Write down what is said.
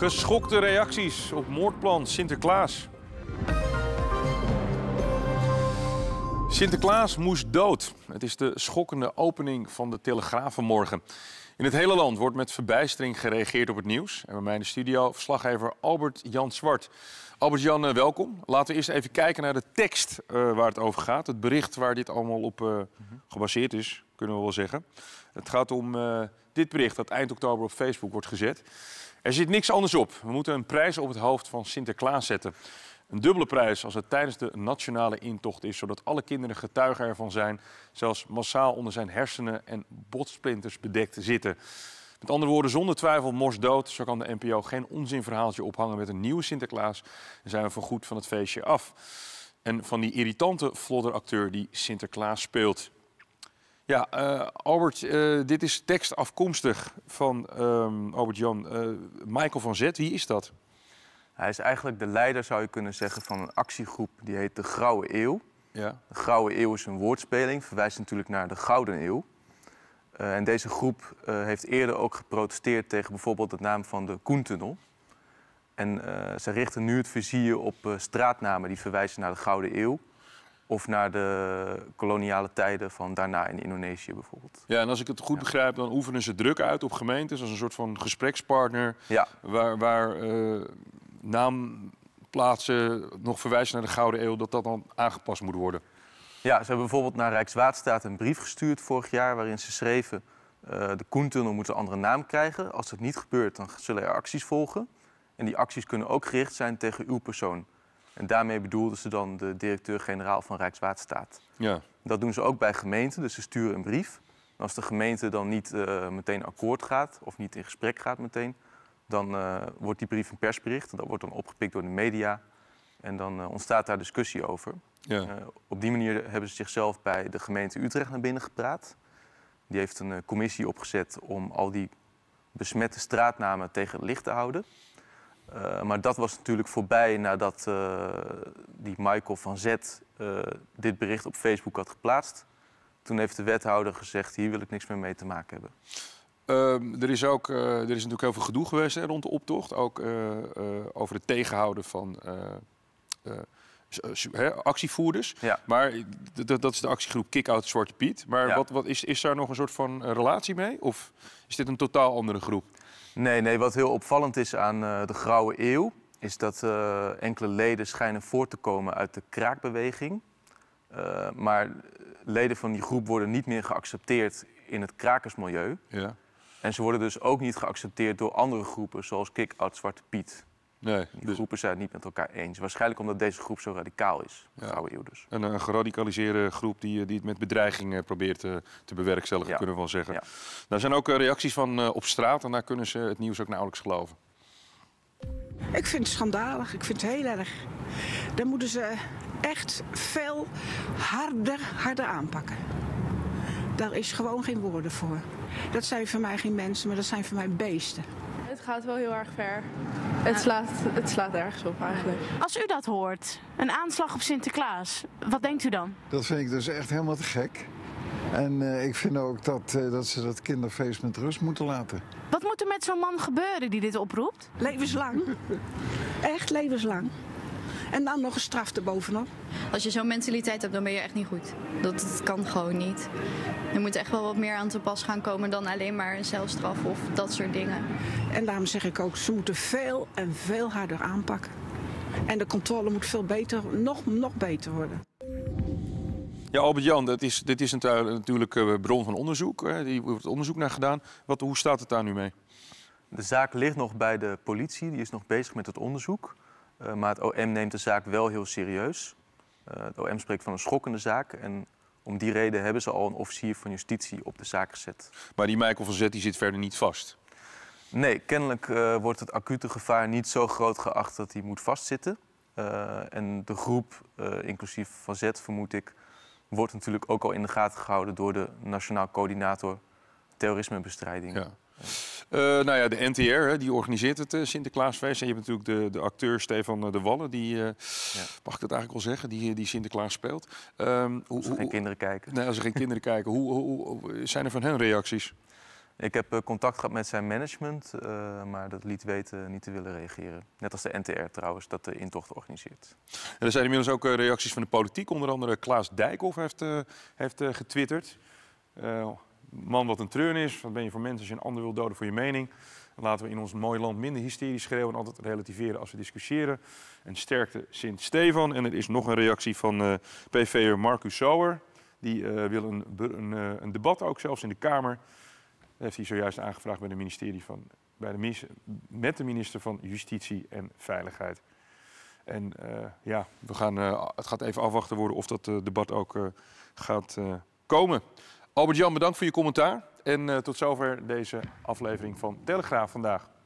Geschokte reacties op moordplan Sinterklaas. Sinterklaas moest dood. Het is de schokkende opening van de Telegraaf vanmorgen. In het hele land wordt met verbijstering gereageerd op het nieuws. En bij mij in de studio verslaggever Albert-Jan Zwart. Albert-Jan, welkom. Laten we eerst even kijken naar de tekst waar het over gaat. Het bericht waar dit allemaal op gebaseerd is, kunnen we wel zeggen. Het gaat om dit bericht dat eind oktober op Facebook wordt gezet. Er zit niks anders op. We moeten een prijs op het hoofd van Sinterklaas zetten. Een dubbele prijs als het tijdens de nationale intocht is, zodat alle kinderen getuigen ervan zijn, zelfs massaal onder zijn hersenen en botsplinters bedekt zitten. Met andere woorden, zonder twijfel mors dood. Zo kan de NPO geen onzinverhaaltje ophangen met een nieuwe Sinterklaas. En zijn we voorgoed van het feestje af. En van die irritante flodderacteur die Sinterklaas speelt. Ja, Albert, dit is tekst afkomstig van Albert-Jan. Michael van Zet, wie is dat? Hij is eigenlijk de leider, zou je kunnen zeggen, van een actiegroep die heet de Grauwe Eeuw. Ja. De Grauwe Eeuw is een woordspeling, verwijst natuurlijk naar de Gouden Eeuw. En deze groep heeft eerder ook geprotesteerd tegen bijvoorbeeld de naam van de Koentunnel. En zij richten nu het vizier op straatnamen die verwijzen naar de Gouden Eeuw. Of naar de koloniale tijden van daarna in Indonesië bijvoorbeeld. Ja, en als ik het goed begrijp, dan oefenen ze druk uit op gemeentes als een soort van gesprekspartner. Ja. Waar naamplaatsen nog verwijzen naar de Gouden Eeuw, dat dan aangepast moet worden. Ja, ze hebben bijvoorbeeld naar Rijkswaterstaat een brief gestuurd vorig jaar waarin ze schreven de Koentunnel moet een andere naam krijgen. Als dat niet gebeurt, dan zullen er acties volgen. En die acties kunnen ook gericht zijn tegen uw persoon. En daarmee bedoelden ze dan de directeur-generaal van Rijkswaterstaat. Ja. Dat doen ze ook bij gemeenten, dus ze sturen een brief. En als de gemeente dan niet meteen akkoord gaat of niet in gesprek gaat meteen, dan wordt die brief een persbericht. En dat wordt dan opgepikt door de media en dan ontstaat daar discussie over. Ja. Op die manier hebben ze zichzelf bij de gemeente Utrecht naar binnen gepraat. Die heeft een commissie opgezet om al die besmette straatnamen tegen het licht te houden. Maar dat was natuurlijk voorbij nadat die Michael van Zet dit bericht op Facebook had geplaatst. Toen heeft de wethouder gezegd, hier wil ik niks meer mee te maken hebben. Er is natuurlijk heel veel gedoe geweest rond de optocht. Ook over het tegenhouden van actievoerders. Ja. Maar dat is de actiegroep Kick-Out Zwarte Piet. Maar Ja. wat is daar nog een soort van relatie mee? Of is dit een totaal andere groep? Nee, wat heel opvallend is aan de Grauwe Eeuw is dat enkele leden schijnen voort te komen uit de kraakbeweging. Maar leden van die groep worden niet meer geaccepteerd in het krakersmilieu. Ja. En ze worden dus ook niet geaccepteerd door andere groepen, zoals Kick-Out Zwarte Piet. Nee, Die groepen zijn het niet met elkaar eens. Waarschijnlijk omdat deze groep zo radicaal is. De Ja. Grauwe Eeuw dus. Een geradicaliseerde groep die het met bedreiging probeert te bewerkstelligen, Ja. kunnen we wel zeggen. Ja. Er zijn ook reacties van op straat en daar kunnen ze het nieuws ook nauwelijks geloven. Ik vind het schandalig. Ik vind het heel erg. Dan moeten ze echt veel harder aanpakken. Daar is gewoon geen woorden voor. Dat zijn voor mij geen mensen, maar dat zijn voor mij beesten. Het gaat wel heel erg ver. Het slaat ergens op eigenlijk. Als u dat hoort, een aanslag op Sinterklaas, wat denkt u dan? Dat vind ik dus echt helemaal te gek. En ik vind ook dat ze dat kinderfeest met rust moeten laten. Wat moet er met zo'n man gebeuren die dit oproept? Levenslang. Echt levenslang. En dan nog een straf erbovenop. Als je zo'n mentaliteit hebt, dan ben je echt niet goed. Dat kan gewoon niet. Er moet echt wel wat meer aan te pas gaan komen dan alleen maar een celstraf of dat soort dingen. En daarom zeg ik ook, ze moeten veel en veel harder aanpakken. En de controle moet veel beter, nog beter worden. Ja, Albert-Jan, dit is natuurlijk bron van onderzoek. Hier wordt onderzoek naar gedaan. Hoe staat het daar nu mee? De zaak ligt nog bij de politie, die is nog bezig met het onderzoek. Maar het OM neemt de zaak wel heel serieus. Het OM spreekt van een schokkende zaak. En om die reden hebben ze al een officier van justitie op de zaak gezet. Maar die Michael van Zet die zit verder niet vast. Nee, kennelijk wordt het acute gevaar niet zo groot geacht dat hij moet vastzitten. En de groep, inclusief Van Zet vermoed ik, wordt natuurlijk ook al in de gaten gehouden door de Nationaal Coördinator Terrorismebestrijding. Ja. Nou ja, de NTR die organiseert het Sinterklaasfeest. En je hebt natuurlijk de acteur Stefan de Wallen, mag ik dat eigenlijk wel zeggen, die Sinterklaas speelt. Als er geen kinderen kijken. Nee, als er geen kinderen kijken. Hoe zijn er van hen reacties? Ik heb contact gehad met zijn management, maar dat liet weten niet te willen reageren. Net als de NTR trouwens, dat de intocht organiseert. En er zijn inmiddels ook reacties van de politiek. Onder andere Klaas Dijkhoff heeft getwitterd. Man, wat een treurnis. Wat ben je voor mensen als je een ander wil doden voor je mening? Laten we in ons mooie land minder hysterie schreeuwen en altijd relativeren als we discussiëren. En sterkte Sint-Stefan. En er is nog een reactie van PV'er Marcus Sauer. Die wil een debat ook zelfs in de Kamer. Dat heeft hij zojuist aangevraagd bij met de minister van Justitie en Veiligheid. En ja, het gaat even afwachten worden of dat debat ook gaat komen. Albert-Jan, bedankt voor je commentaar. En tot zover deze aflevering van Telegraaf vandaag.